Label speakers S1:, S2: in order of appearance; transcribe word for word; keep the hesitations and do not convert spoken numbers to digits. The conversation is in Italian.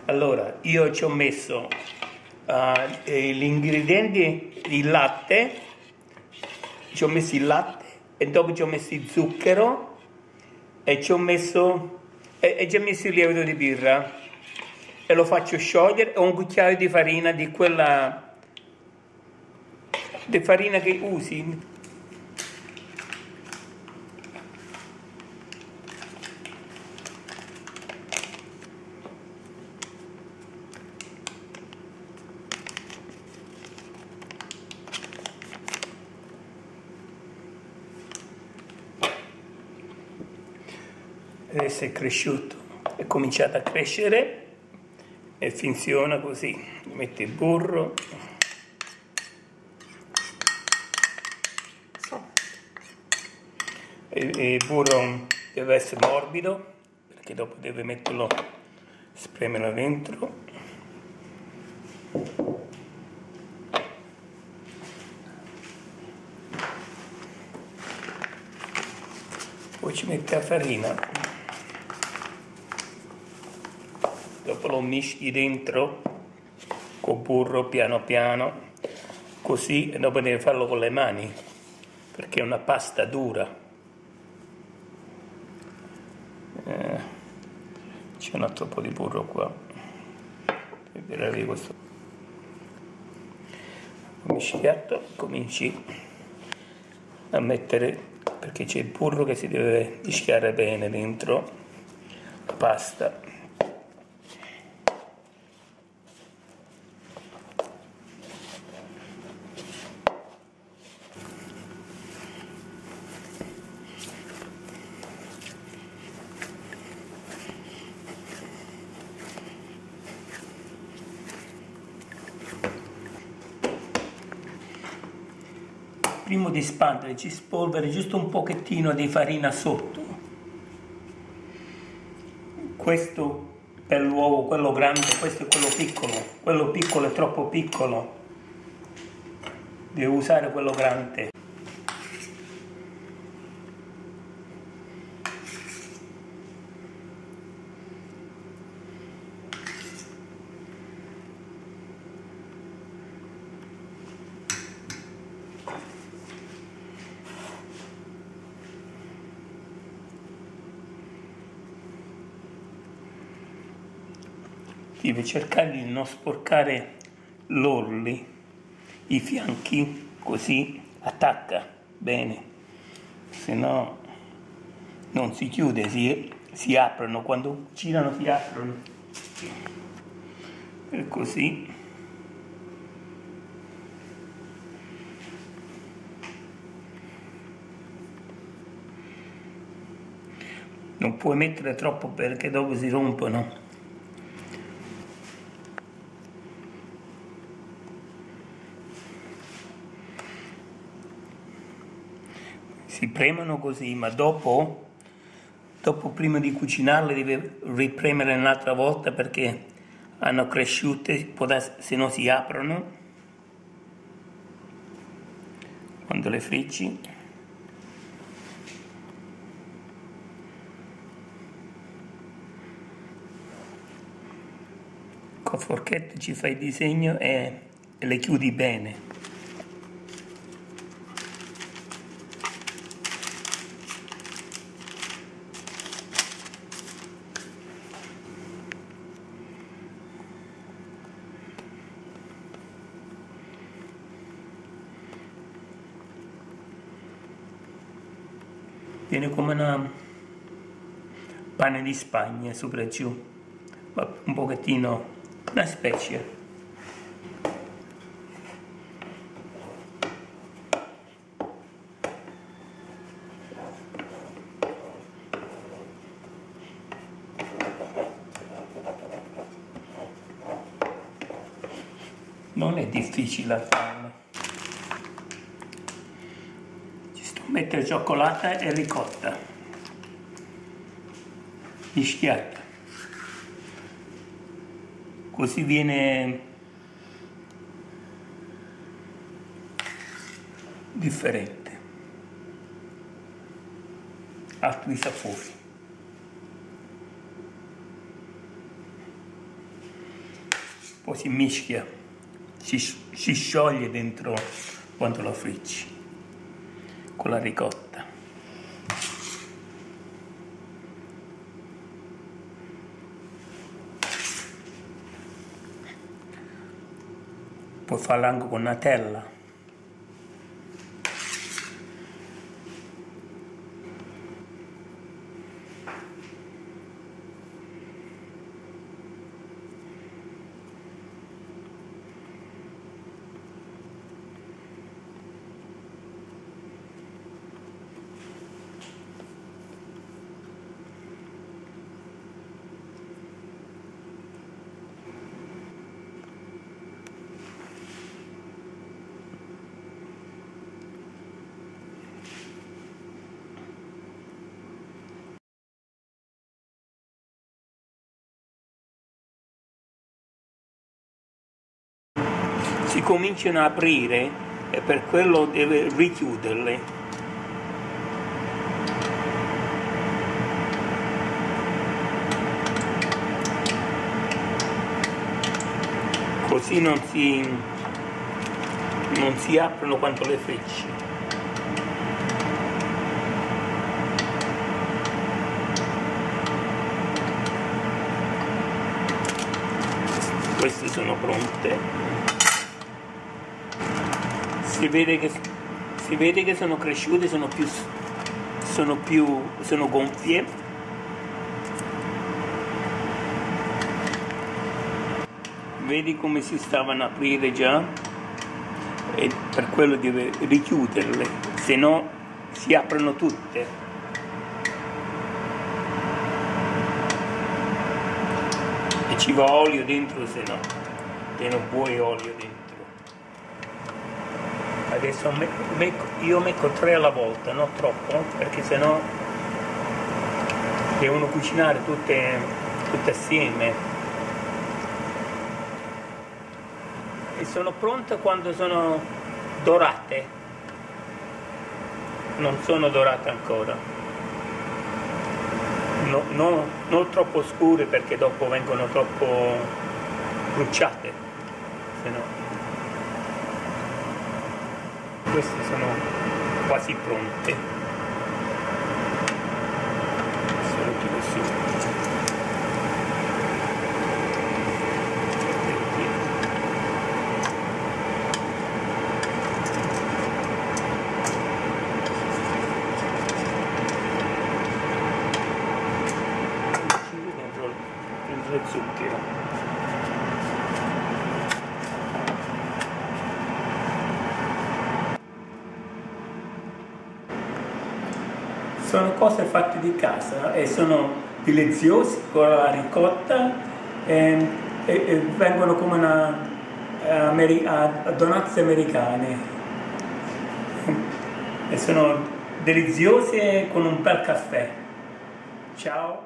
S1: Allora, io ci ho messo uh, gli ingredienti, il latte, ci ho messo il latte e dopo ci ho messo il zucchero e ci ho messo, e, e ci ho messo il lievito di birra e lo faccio sciogliere. Ho un cucchiaio di farina, di quella di farina che usi. Adesso è cresciuto, è cominciato a crescere e funziona così. Metti il burro, e, e il burro deve essere morbido perché dopo deve metterlo, spremerlo dentro. Poi ci mette la farina. Dopo lo mischi dentro col burro piano piano, così, e dopo devi farlo con le mani, perché è una pasta dura. Eh, c'è un altro po' di burro qua. Questo. Mischiato, cominci a mettere, perché c'è il burro che si deve mischiare bene dentro la pasta. Prima di spandere ci spolveri giusto un pochettino di farina sotto. Questo per l'uovo, quello grande, questo è quello piccolo. Quello piccolo è troppo piccolo. Devo usare quello grande. Devi cercare di non sporcare l'orli, i fianchi, così attacca bene, se no non si chiude, si, si aprono, quando girano si aprono, e così. Non puoi mettere troppo perché dopo si rompono. Si premono così, ma dopo, dopo prima di cucinarle devi ripremere un'altra volta perché hanno cresciute, se no si aprono quando le friggi. Con forchetta ci fai il disegno e, e le chiudi bene. Viene come una pane di Spagna, sopra e giù, ma un pochettino, una specia. Non è difficile a farlo. Mettere cioccolata e ricotta mischiata, così viene differente, altri sapori. poi si mischia, si, si scioglie dentro quando lo friggi con la ricotta. Puoi farlo anche con Nutella. Si cominciano a aprire e per quello deve richiuderle. Così non si, non si aprono quando le friggi. Queste sono pronte. Si vede che, si vede che sono cresciute, sono più, sono più, sono gonfie. Vedi come si stavano a aprire già? E per quello deve richiuderle, se no si aprono tutte. E ci va olio dentro, se no, se non vuoi olio dentro. Adesso me, me, io metto tre alla volta, non troppo, perché sennò devono cucinare tutte, tutte assieme. E sono pronte quando sono dorate, non sono dorate ancora, no, no, non troppo scure perché dopo vengono troppo bruciate, se no. Queste sono quasi pronte, sono più così. Dentro, dentro il zucchero. Sono cose fatte di casa e sono deliziose con la ricotta e, e, e vengono come una ameri, a, a donazze americane e sono deliziose con un bel caffè. Ciao!